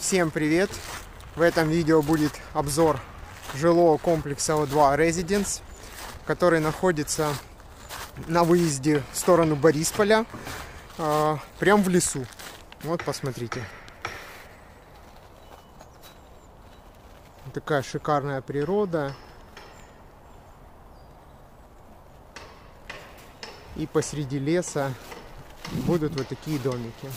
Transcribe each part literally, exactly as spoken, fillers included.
Всем привет! В этом видео будет обзор жилого комплекса О два Residence, который находится на выезде в сторону Борисполя, прямо в лесу. Вот, посмотрите. Такая шикарная природа. И посреди леса будут вот такие домики.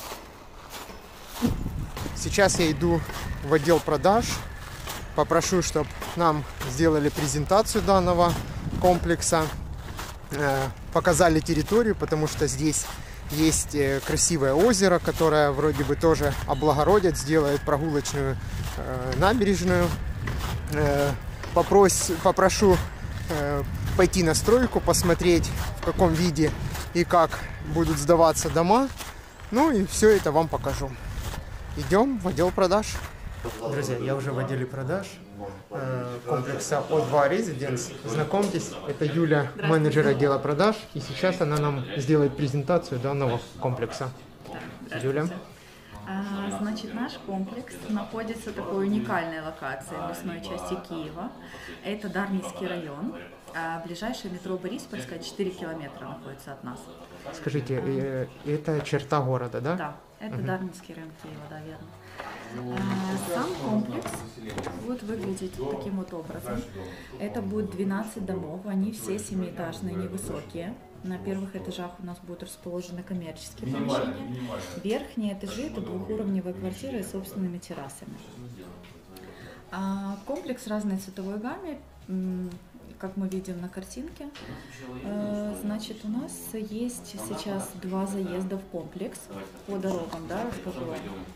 Сейчас я иду в отдел продаж. Попрошу, чтобы нам сделали презентацию данного комплекса. Показали территорию, потому что здесь есть красивое озеро, которое вроде бы тоже облагородят, сделают прогулочную набережную. Попрось, попрошу пойти на стройку, посмотреть, в каком виде и как будут сдаваться дома. Ну и все это вам покажу. Идем в отдел продаж. Друзья, я уже в отделе продаж комплекса О два Residence. Знакомьтесь, это Юля, менеджер отдела продаж. И сейчас она нам сделает презентацию данного комплекса. Юля. Значит, наш комплекс находится в такой уникальной локации в лесной части Киева. Это Дарницкий район. А ближайшее метро Бориспольское четыре километра находится от нас. Скажите, э, это черта города, да? Да, это угу. Дарницкий район Киева, да, верно. А, сам комплекс будет выглядеть таким вот образом. Это будет двенадцать домов, они все семиэтажные, невысокие. На первых этажах у нас будут расположены коммерческие помещения. Верхние этажи это двухуровневые квартиры с собственными террасами. А, комплекс разной цветовой гамме, как мы видим на картинке. Значит, у нас есть сейчас два заезда в комплекс по дорогам, да, расскажу.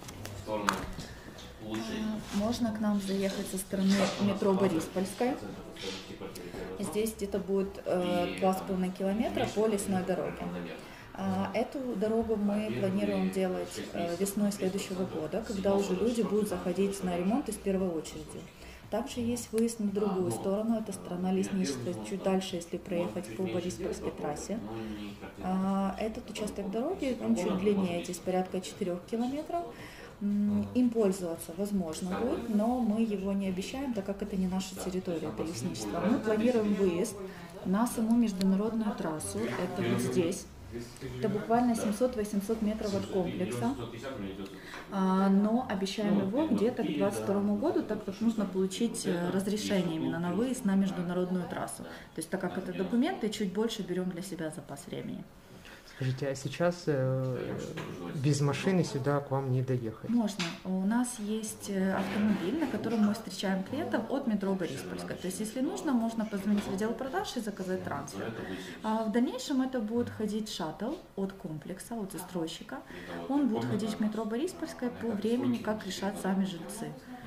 Можно к нам заехать со стороны метро Бориспольской. Здесь где-то будет два с половиной километра по лесной дороге. Эту дорогу мы планируем делать весной следующего года, когда уже люди будут заходить на ремонт из первой очереди. Также есть выезд на другую сторону, это сторона лесничества, чуть дальше, если проехать по Бориспольской трассе. Этот участок дороги, он чуть длиннее, здесь порядка четырёх километров. Им пользоваться возможно будет, но мы его не обещаем, так как это не наша территория, это лесничество. Мы планируем выезд на саму международную трассу, это вот здесь. Это буквально семьсот-восемьсот метров от комплекса, но обещаем его где-то к двадцать второму году, так как нужно получить разрешение именно на выезд на международную трассу. То есть, так как это документы, чуть больше берем для себя запас времени. Скажите, а сейчас э, без машины сюда к вам не доехать? Можно. У нас есть автомобиль, на котором мы встречаем клиентов от метро Бориспольская. То есть, если нужно, можно позвонить в отдел продаж и заказать трансфер. А в дальнейшем это будет ходить шаттл от комплекса, от застройщика. Он будет ходить в метро Бориспольская по времени, как решат сами жильцы.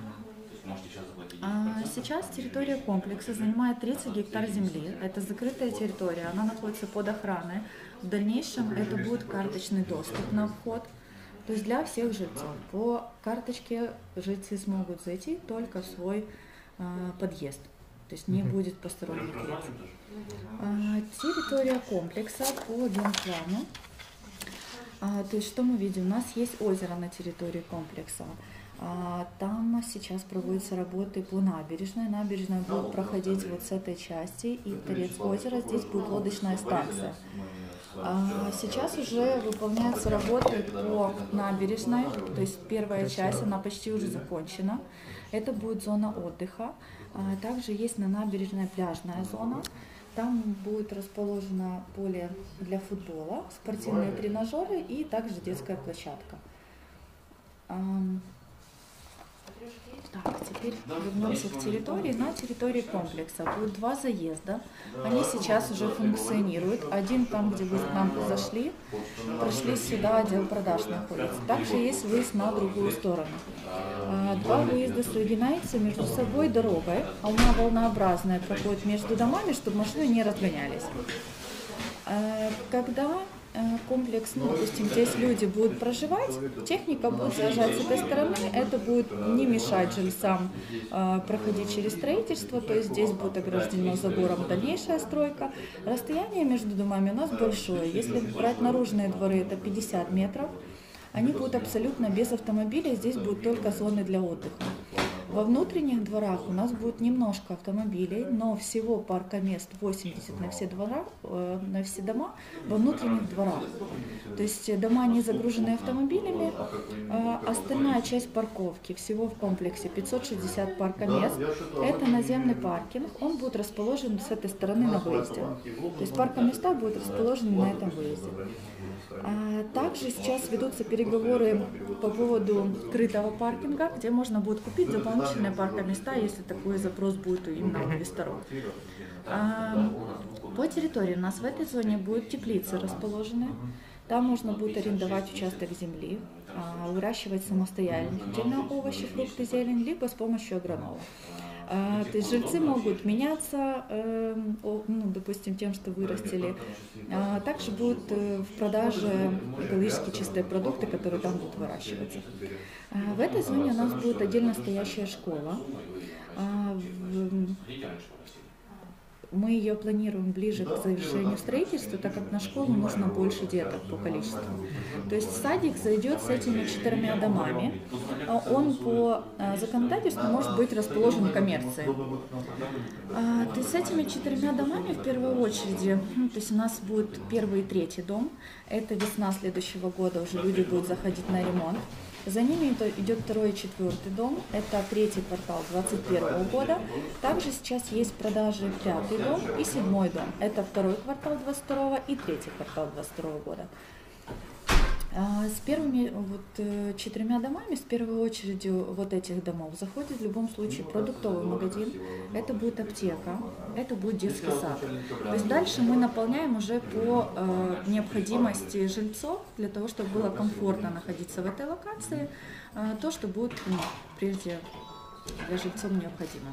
А сейчас территория комплекса занимает тридцать гектар земли. Это закрытая территория, она находится под охраной. В дальнейшем это будет карточный доступ на вход, то есть для всех жильцов. По карточке жильцы смогут зайти только в свой э, подъезд, то есть не будет посторонних лиц. А, территория комплекса по генплану. А, то есть что мы видим? У нас есть озеро на территории комплекса. Там сейчас проводятся работы по набережной. Набережная будет проходить вот с этой части, и торец озера, здесь будет лодочная станция. Сейчас уже выполняются работы по набережной, то есть первая часть, она почти уже закончена. Это будет зона отдыха. Также есть на набережной пляжная зона. Там будет расположено поле для футбола, спортивные тренажеры и также детская площадка. Так, теперь вернемся к территории. На территории комплекса будет два заезда. Они сейчас уже функционируют. Один там, где вы к нам зашли, прошли сюда, отдел продаж находится. Также есть выезд на другую сторону. Два выезда соединяются между собой дорогой. Она волнообразная, проходит между домами, чтобы машины не разгонялись. Когда комплекс, ну, допустим, здесь люди будут проживать, техника будет заезжать с этой стороны, это будет не мешать жильцам э, проходить через строительство, то есть здесь будет ограждено забором дальнейшая стройка. Расстояние между домами у нас большое, если брать наружные дворы, это пятьдесят метров, Они будут абсолютно без автомобилей, здесь будут только зоны для отдыха. Во внутренних дворах у нас будет немножко автомобилей, но всего парка мест восемьдесят на все, двора, на все дома во внутренних дворах. То есть дома не загружены автомобилями, а остальная часть парковки, всего в комплексе пятьсот шестьдесят парка мест, это наземный паркинг, он будет расположен с этой стороны на выезде. То есть паркоместа будут расположены на этом выезде. Также сейчас ведутся переговоры по поводу крытого паркинга, где можно будет купить дополнительные паркоместа, если такой запрос будет именно у инвесторов. По территории у нас в этой зоне будут теплицы расположены. Там можно будет арендовать участок земли, выращивать самостоятельно овощи, фрукты, зелень, либо с помощью агронома. То есть жильцы могут меняться, ну, допустим, тем, что вырастили. Также будут в продаже экологически чистые продукты, которые там будут выращиваться. В этой зоне у нас будет отдельно стоящая школа. Мы ее планируем ближе к завершению строительства, так как на школу нужно больше деток по количеству. То есть садик зайдет с этими четырьмя домами. Он по законодательству может быть расположен в коммерции. То есть с этими четырьмя домами в первую очередь, ну, то есть у нас будет первый и третий дом. Это весна следующего года, уже люди будут заходить на ремонт. За ними идет второй и четвертый дом, это третий квартал двадцать первого года. Также сейчас есть в продаже пятый дом и седьмой дом, это второй квартал двадцать второго и третий квартал двадцать второго года. С первыми вот четырьмя домами, с первой очередью вот этих домов, заходит в любом случае продуктовый магазин, это будет аптека, это будет детский сад. То есть дальше мы наполняем уже по э, необходимости жильцов, для того, чтобы было комфортно находиться в этой локации, э, то, что будет, ну, прежде для жильцов необходимо.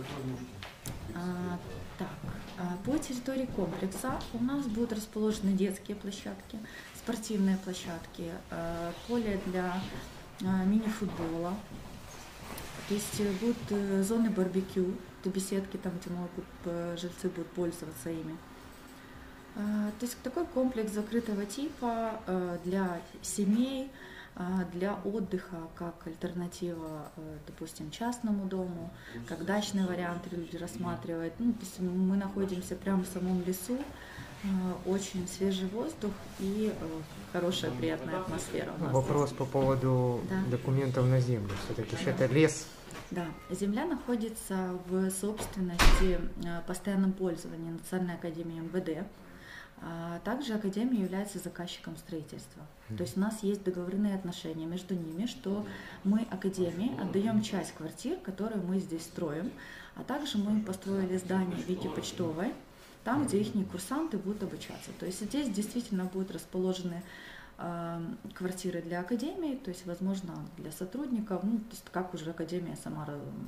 А, так, по территории комплекса у нас будут расположены детские площадки, спортивные площадки, поле для мини-футбола, то есть будут зоны барбекю, это беседки, там, где могут, жильцы будут пользоваться ими. То есть такой комплекс закрытого типа для семей, для отдыха, как альтернатива, допустим, частному дому, как дачный вариант люди рассматривают. Ну, то есть мы находимся прямо в самом лесу, очень свежий воздух и хорошая, приятная атмосфера. Вопрос по поводу, да, документов на землю. Все-таки да. Это лес. Да, земля находится в собственности, постоянном пользовании Национальной академии эм вэ дэ. Также Академия является заказчиком строительства. Mm-hmm. То есть у нас есть договорные отношения между ними, что мы Академии отдаем часть квартир, которые мы здесь строим, а также мы построили здание Вики Почтовой, там, где их курсанты будут обучаться. То есть здесь действительно будут расположены э, квартиры для Академии, то есть, возможно, для сотрудников, ну, то есть как уже Академия сама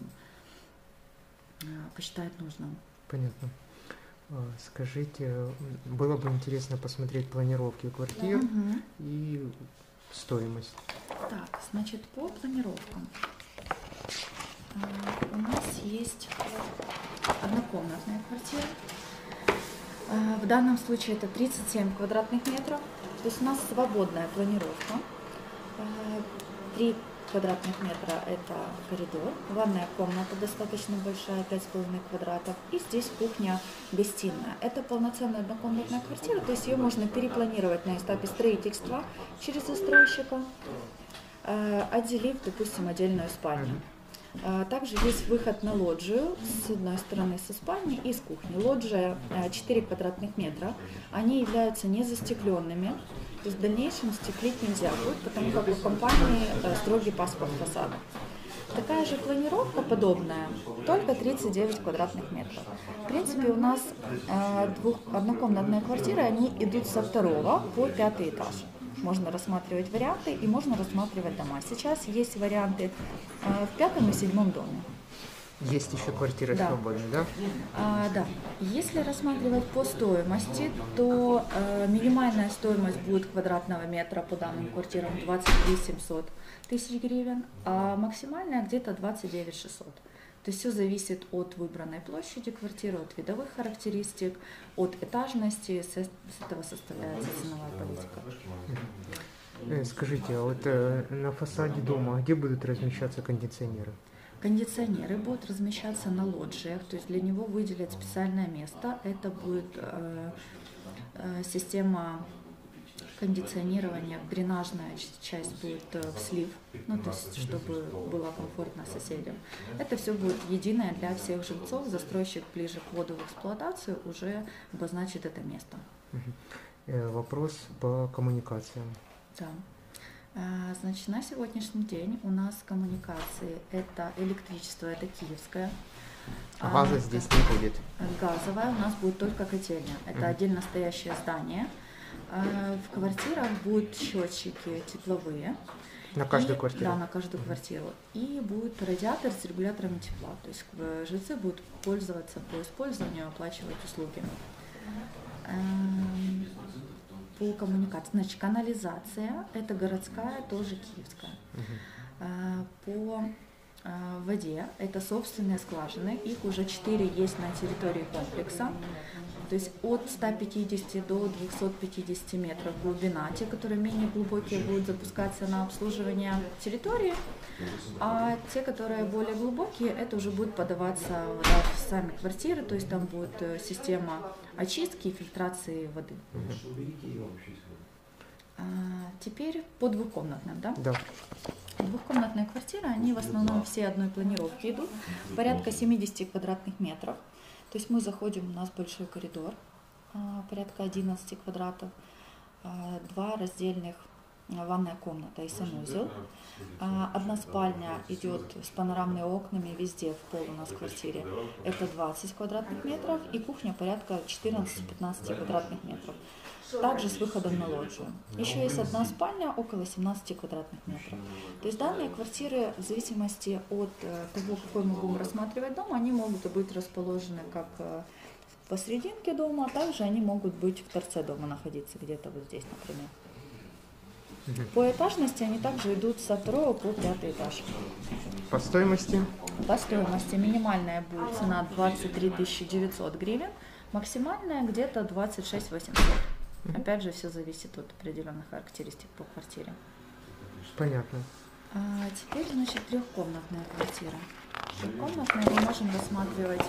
э, посчитает нужным. Понятно. Скажите, было бы интересно посмотреть планировки квартир, угу, и стоимость. Так, значит, по планировкам. У нас есть однокомнатная квартира. В данном случае это тридцать семь квадратных метров. То есть у нас свободная планировка. Три квадратных метра это коридор, ванная комната достаточно большая, пять с половиной квадратов, и здесь кухня-гостиная. Это полноценная однокомнатная квартира, то есть ее можно перепланировать на этапе строительства через застройщика, отделив, допустим, отдельную спальню. Также есть выход на лоджию с одной стороны со спальни и с кухни. Лоджия четыре квадратных метра, они являются незастекленными. То есть в дальнейшем стеклить нельзя будет, потому как у компании строгий паспорт фасада. Такая же планировка подобная, только тридцать девять квадратных метров. В принципе, у нас двух, однокомнатные квартиры, они идут со второго по пятый этаж. Можно рассматривать варианты и можно рассматривать дома. Сейчас есть варианты в пятом и седьмом доме. Есть еще квартиры, да, свободные, да? А, да. Если рассматривать по стоимости, то э, минимальная стоимость будет квадратного метра по данным квартирам двадцать три семьсот тысяч гривен, а максимальная где-то двадцать девять шестьсот. То есть все зависит от выбранной площади квартиры, от видовых характеристик, от этажности, с этого составляется ценовая политика. Э, Скажите, а вот э, на фасаде дома где будут размещаться кондиционеры? Кондиционеры будут размещаться на лоджиях, то есть для него выделят специальное место. Это будет э, э, система кондиционирования, дренажная часть будет э, в слив, ну то есть чтобы было комфортно соседям. Это все будет единое для всех жильцов. Застройщик ближе к вводу в эксплуатацию уже обозначит это место. Э, Вопрос по коммуникациям. Да. А, Значит, на сегодняшний день у нас коммуникации это электричество, это киевское. Газа А, здесь не будет. Газовая у нас будет только котельня. Это отдельно стоящее здание. А, В квартирах будут счетчики тепловые. На каждую И- квартиру? Да, на каждую квартиру. И будет радиатор с регуляторами тепла. То есть э, жильцы будут пользоваться по использованию, оплачивать услуги. Эм, По коммуникации. Значит, канализация это городская, тоже киевская. Э, По э, воде это собственные скважины. Их уже четыре есть на территории комплекса. То есть от ста пятидесяти до двухсот пятидесяти метров глубина. Те, которые менее глубокие, будут запускаться на обслуживание территории, а те, которые более глубокие, это уже будет подаваться вода в сами квартиры, то есть там будет э, система очистки и фильтрации воды. А, Теперь по двухкомнатным, да? Да. Двухкомнатные квартиры, они в основном все одной планировки идут, порядка семидесяти квадратных метров. То есть мы заходим, у нас большой коридор, а, порядка одиннадцати квадратов, а, два раздельных, а, ванная комната и санузел. А, Одна спальня идет с панорамными окнами везде, в пол у нас в квартире. Это двадцать квадратных метров и кухня порядка четырнадцати-пятнадцати квадратных метров. Также с выходом на лоджию. Еще есть одна спальня около семнадцати квадратных метров. То есть данные квартиры в зависимости от э, того, какой мы будем рассматривать дом, они могут быть расположены как э, посерединке дома, а также они могут быть в торце дома находиться, где-то вот здесь, например. По этажности они также идут со второго по пятый этаж. По стоимости? По стоимости минимальная будет цена двадцать три тысячи девятьсот гривен, максимальная где-то двадцать шесть тысяч восемьсот. Опять же, все зависит от определенных характеристик по квартире. Понятно. А теперь, значит, трехкомнатная квартира. Трехкомнатная мы можем рассматривать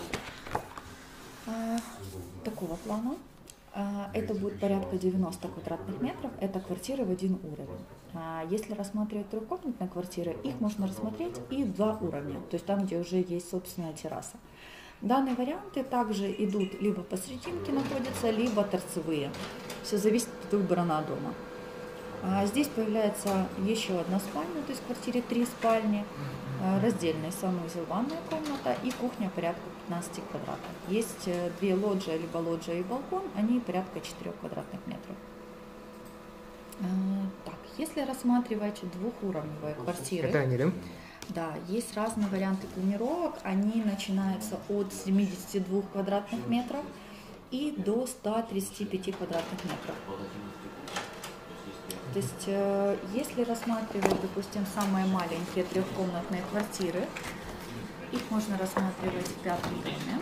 а, такого плана. А, это будет порядка девяноста квадратных метров. Это квартиры в один уровень. А, если рассматривать трехкомнатные квартиры, их можно рассмотреть и в два уровня. То есть там, где уже есть собственная терраса. Данные варианты также идут либо посерединке находятся, либо торцевые. Все зависит от выбора на дома. А здесь появляется еще одна спальня, то есть в квартире три спальни, а, раздельный санузел, ванная комната и кухня порядка пятнадцати квадратов. Есть э, две лоджии, либо лоджия и балкон, они порядка четырёх квадратных метров. А, Так, если рассматривать двухуровневые квартиры, Это они, да? да, есть разные варианты планировок. Они начинаются от семидесяти двух квадратных метров и до ста тридцати пяти квадратных метров. То есть, э, если рассматривать, допустим, самые маленькие трехкомнатные квартиры, их можно рассматривать в пятом доме.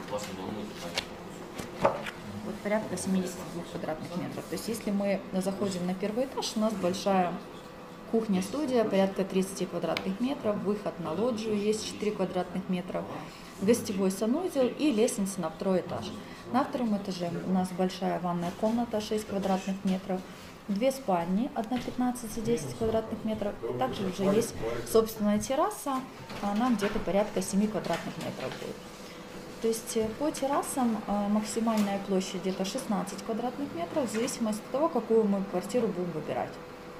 Вот порядка семидесяти двух квадратных метров. То есть, если мы заходим на первый этаж, у нас большая кухня-студия, порядка тридцати квадратных метров, выход на лоджию есть четыре квадратных метров, гостевой санузел и лестница на второй этаж. На втором этаже у нас большая ванная комната, шесть квадратных метров, две спальни, одна пятнадцать и десять квадратных метров. Также уже есть собственная терраса, она где-то порядка семи квадратных метров будет. То есть по террасам максимальная площадь где-то шестнадцать квадратных метров, в зависимости от того, какую мы квартиру будем выбирать.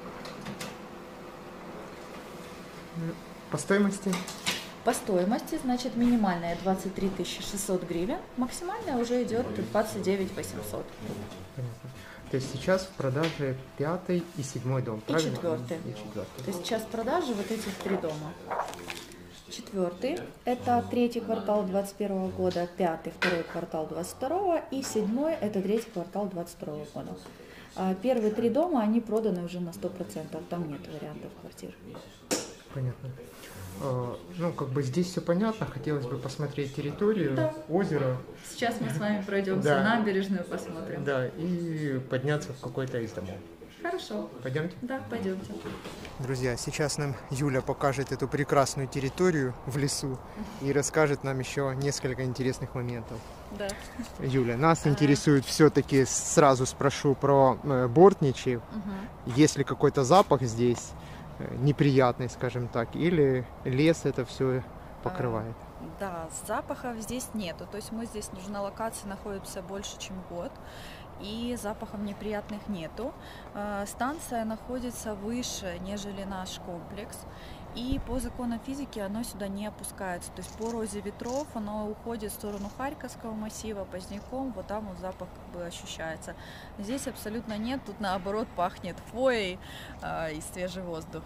По стоимости? По стоимости, значит, минимальная двадцать три тысячи шестьсот гривен, максимальная уже идет двадцать девять тысяч восемьсот. Понятно. То есть сейчас в продаже пятый и седьмой дом, И правильно? четвертый. И четвертый. То есть сейчас в продаже вот этих три дома. Четвертый – это третий квартал двадцать первого года, пятый – второй квартал двадцать второго и седьмой – это третий квартал двадцать второго года. А первые три дома, они проданы уже на сто процентов, там нет вариантов квартир. Понятно. А, ну, как бы здесь все понятно, хотелось бы посмотреть территорию, Да. озеро. Сейчас мы с вами пройдемся Да. набережную, посмотрим. Да, и подняться в какой-то из домов. Хорошо. Хорошо. Пойдемте? Да, пойдемте. Друзья, сейчас нам Юля покажет эту прекрасную территорию в лесу и расскажет нам еще несколько интересных моментов. Да. Юля, нас интересует все-таки, сразу спрошу про э, Бортничий. Угу. Есть ли какой-то запах здесь э, неприятный, скажем так, или лес это все покрывает? А, да, запахов здесь нету. То есть мы здесь уже на локации находимся больше, чем год. И запахов неприятных нету. Станция находится выше, нежели наш комплекс. И по законам физики оно сюда не опускается. То есть по розе ветров оно уходит в сторону Харьковского массива, Поздняком, вот там вот запах как бы ощущается. Здесь абсолютно нет, тут наоборот пахнет хвоей э, и свежий воздух.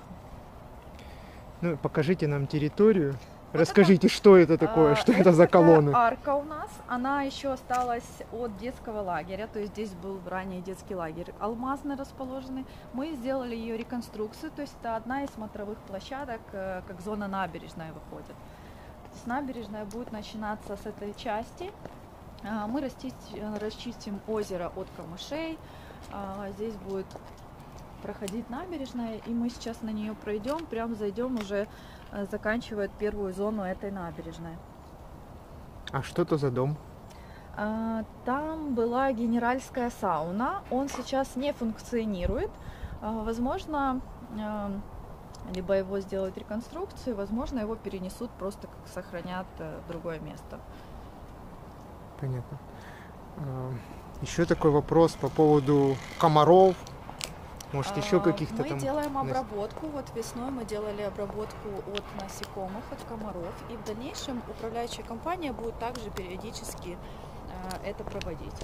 Ну, покажите нам территорию. Расскажите, что это такое, а, что это, это за колонны? Арка у нас, она еще осталась от детского лагеря, то есть здесь был ранее детский лагерь алмазный расположенный. Мы сделали ее реконструкцию, то есть это одна из смотровых площадок, как зона набережная выходит. То есть набережная будет начинаться с этой части. Мы расчистим, расчистим озеро от камышей, здесь будет проходить набережная, и мы сейчас на нее пройдем, прям зайдем уже, заканчивает первую зону этой набережной. А что это за дом? Там была генеральская сауна, он сейчас не функционирует. Возможно, либо его сделают реконструкцию, возможно, его перенесут, просто как сохранят в другое место. Понятно. Еще такой вопрос по поводу комаров. Может, еще каких-то мы там... Мы делаем обработку, вот весной мы делали обработку от насекомых, от комаров, и в дальнейшем управляющая компания будет также периодически э, это проводить.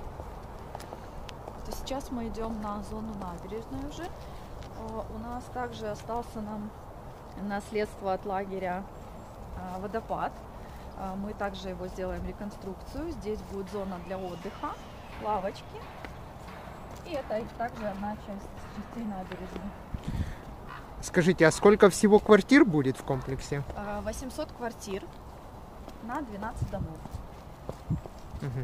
То сейчас мы идем на зону набережной уже. Э, у нас также остался нам наследство от лагеря э, водопад. Э, мы также его сделаем реконструкцию. Здесь будет зона для отдыха, лавочки. И это также одна часть частей набережной. Скажите, а сколько всего квартир будет в комплексе? восемьсот квартир на двенадцать домов. Угу.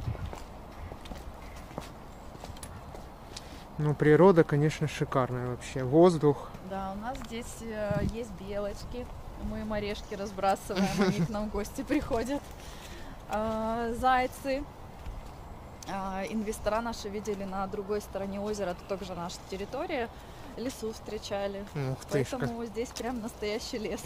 Ну, природа, конечно, шикарная вообще. Воздух. Да, у нас здесь есть белочки. Мы им орешки разбрасываем, они к нам в гости приходят. Зайцы. Инвестора наши видели на другой стороне озера, это также наша территория, лесу встречали. Ух ты, поэтому как... здесь прям настоящий лес.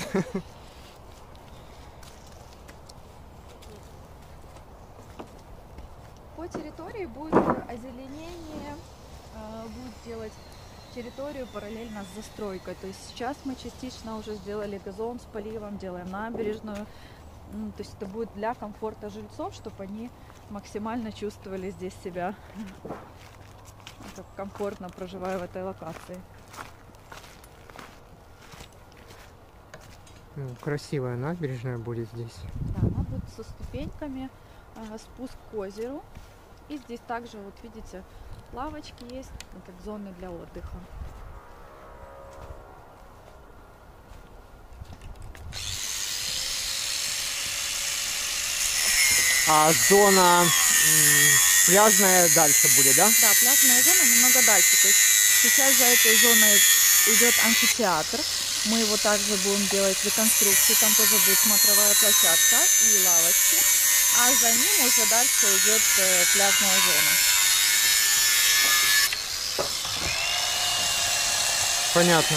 По территории будет озеленение, будет делать территорию параллельно с застройкой. То есть сейчас мы частично уже сделали газон с поливом, делаем набережную. То есть это будет для комфорта жильцов, чтобы они максимально чувствовали здесь себя как комфортно, проживая в этой локации. Ну, красивая набережная будет здесь. Да, она будет со ступеньками, э, спуск к озеру. И здесь также, вот видите, лавочки есть, как зоны для отдыха. А зона пляжная дальше будет, да? Да, пляжная зона немного дальше. То есть сейчас за этой зоной идет амфитеатр. Мы его также будем делать реконструкцию. Там тоже будет смотровая площадка и лавочки. А за ним уже дальше идет пляжная зона. Понятно.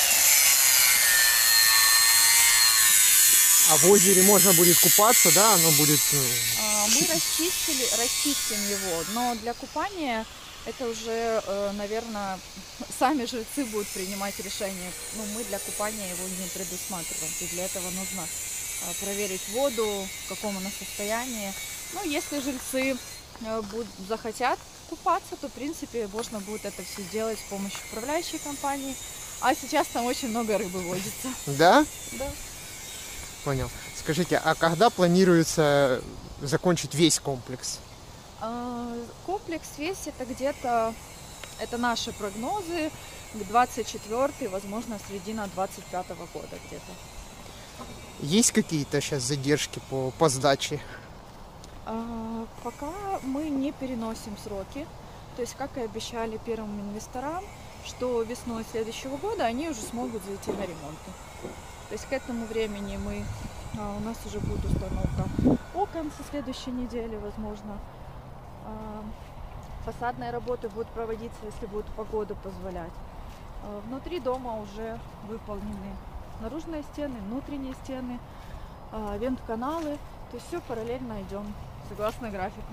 А в озере можно будет купаться, да? Оно будет... Мы расчистили, расчистим его, но для купания это уже, наверное, сами жильцы будут принимать решение. Ну, мы для купания его не предусматриваем. И для этого нужно проверить воду, в каком она состоянии. Ну, если жильцы будут, захотят купаться, то, в принципе, можно будет это все сделать с помощью управляющей компании. А сейчас там очень много рыбы водится. Да? Да. Понял. Скажите, а когда планируется закончить весь комплекс? Комплекс весь это где-то, это наши прогнозы, к двадцать четвёртому, возможно, середина двадцать пятого года где-то. Есть какие-то сейчас задержки по, по сдаче? А, пока мы не переносим сроки. То есть, как и обещали первым инвесторам, что весной следующего года они уже смогут зайти на ремонты. То есть к этому времени мы, а, у нас уже будет установка окон со следующей недели, возможно. А, фасадные работы будут проводиться, если будет погода позволять. А, внутри дома уже выполнены наружные стены, внутренние стены, а, вент-каналы. То есть все параллельно идем, согласно графику.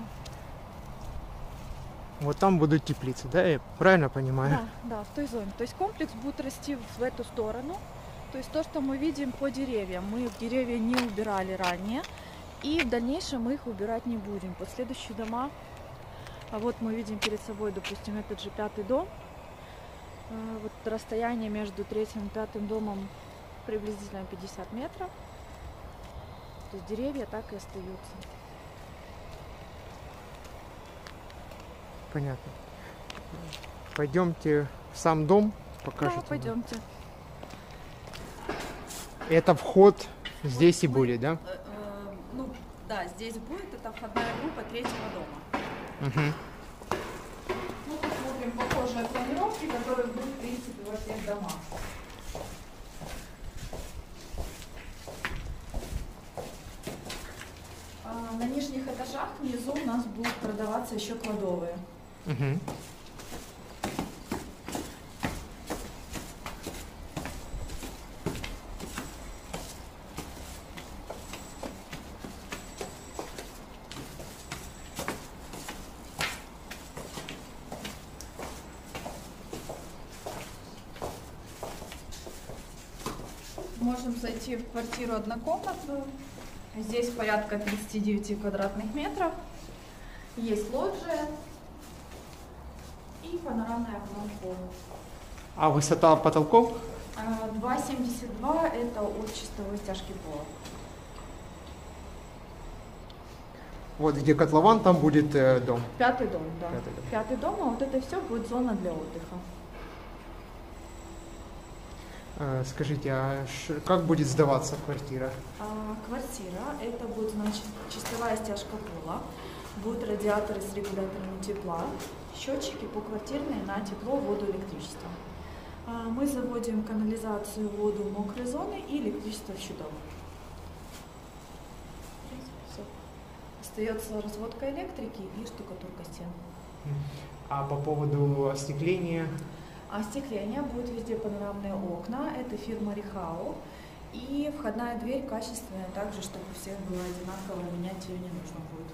Вот там будут теплицы, да, я правильно понимаю? Да, да, в той зоне. То есть комплекс будет расти в эту сторону. То есть то, что мы видим по деревьям, мы деревья не убирали ранее, и в дальнейшем мы их убирать не будем. Под следующие дома, а вот мы видим перед собой, допустим, этот же пятый дом. Вот расстояние между третьим и пятым домом приблизительно пятьдесят метров. То есть деревья так и остаются. Понятно. Пойдемте в сам дом, покажите. Да, пойдемте. Это вход здесь Вот и мы, будет, да? э, э, ну, да, здесь будет, это входная группа третьего дома. Угу. Мы посмотрим похожие планировки, которые будут, в принципе, во всех домах. А, на нижних этажах внизу у нас будут продаваться еще кладовые. Угу. Можем зайти в квартиру однокомнатную. Здесь порядка тридцати девяти квадратных метров. Есть лоджия и панорамное окно в пол. А высота потолков? два семьдесят два это от чистовой стяжки пола. Вот где котлован, там будет э, дом. Пятый дом, да. Пятый дом. Пятый дом, а вот это все будет зона для отдыха. Э, скажите, а ш- как будет сдаваться квартира? А, квартира, это будет, значит, чистовая стяжка пола, будут радиаторы с регуляторами тепла, счетчики поквартирные на тепло, воду, электричество. А, мы заводим канализацию, воду, мокрые зоны и электричество в счетов. Всё. Остается разводка электрики и штукатурка стен. А по поводу остекления? А остекление будет везде панорамные окна, это фирма Рихау. И входная дверь качественная, также, чтобы у всех было одинаково, менять ее не нужно будет.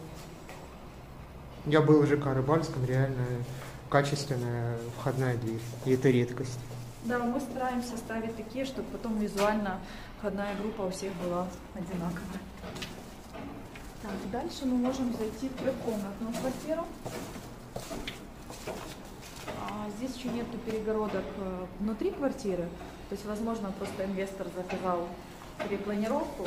Я был в ЖК Рыбальском, реально качественная входная дверь, и это редкость. Да, мы стараемся ставить такие, чтобы потом визуально входная группа у всех была одинаковая. Так, дальше мы можем зайти в трехкомнатную квартиру. А, здесь еще нету перегородок э, внутри квартиры. То есть, возможно, просто инвестор заказал перепланировку.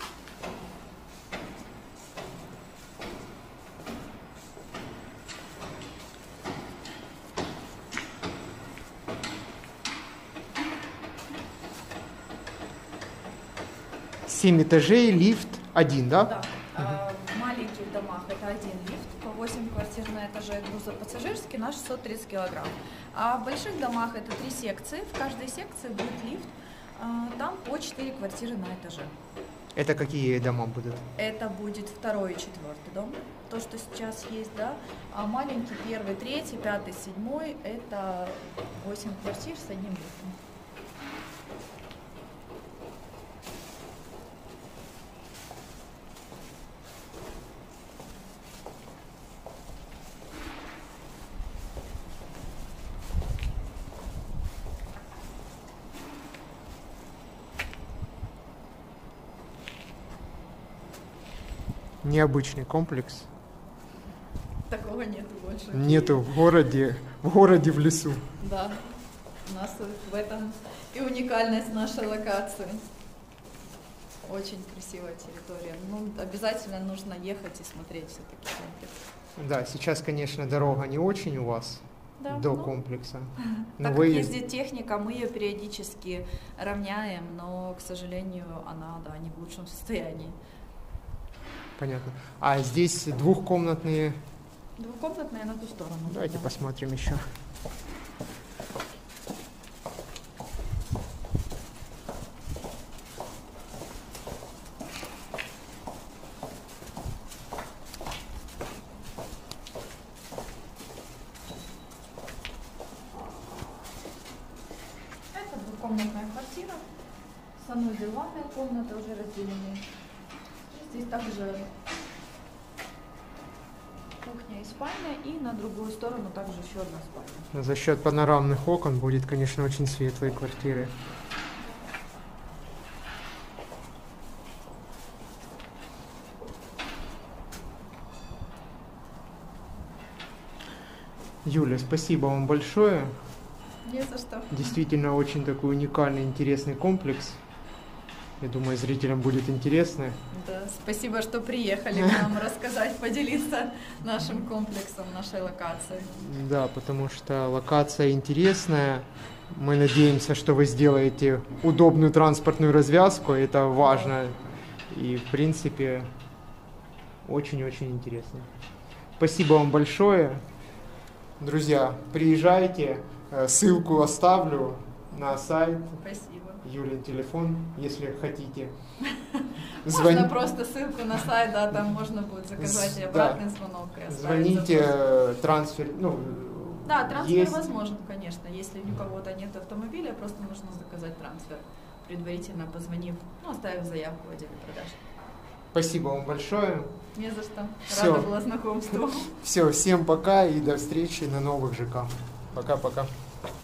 Семь этажей, лифт один, да? Да. А, в маленьких домах это один лифт, по восемь квартир на этаже, грузопассажирский на шестьсот тридцать килограмм. А в больших домах это три секции, в каждой секции будет лифт, а, там по четыре квартиры на этаже. Это какие дома будут? Это будет второй и четвертый дом, то, что сейчас есть, да. А маленький первый, третий, пятый, седьмой это восемь квартир с одним лифтом. Необычный комплекс. Такого нету больше. Нету в городе, в городе в лесу. Да, у нас в этом и уникальность нашей локации. Очень красивая территория. Ну, обязательно нужно ехать и смотреть все-таки комплекс. Да, сейчас, конечно, дорога не очень у вас Да, до ну, комплекса. Но Так вы как ез- ездит техника, мы ее периодически равняем, но, к сожалению, она, да, не в лучшем состоянии. Понятно. А здесь двухкомнатные. Двухкомнатная на ту сторону. Давайте да. посмотрим еще. Санузел, ванная комната уже разделены. Здесь также кухня и спальня, и на другую сторону также еще одна спальня. За счет панорамных окон будет, конечно, очень светлые квартиры. Юля, спасибо вам большое. Не за что. Действительно очень такой уникальный, интересный комплекс. Я думаю, зрителям будет интересно. Да, спасибо, что приехали к нам рассказать, поделиться нашим комплексом, нашей локацией. Да, потому что локация интересная. Мы надеемся, что вы сделаете удобную транспортную развязку. Это важно. И, в принципе, очень-очень интересно. Спасибо вам большое. Друзья, приезжайте. Ссылку оставлю на сайт. Спасибо. Юлин телефон, если хотите. Звон... Можно просто ссылку на сайт, да, там можно будет заказать и обратный да. звонок. И Звоните, запрос. трансфер, ну, да, трансфер есть. Возможен, конечно, если у кого-то нет автомобиля, просто нужно заказать трансфер, предварительно позвонив, ну, оставив заявку в отделе продаж. Спасибо вам большое. Не за что. Всё. Рада была знакомству. Все, всем пока и до встречи на новых ЖК. Пока-пока.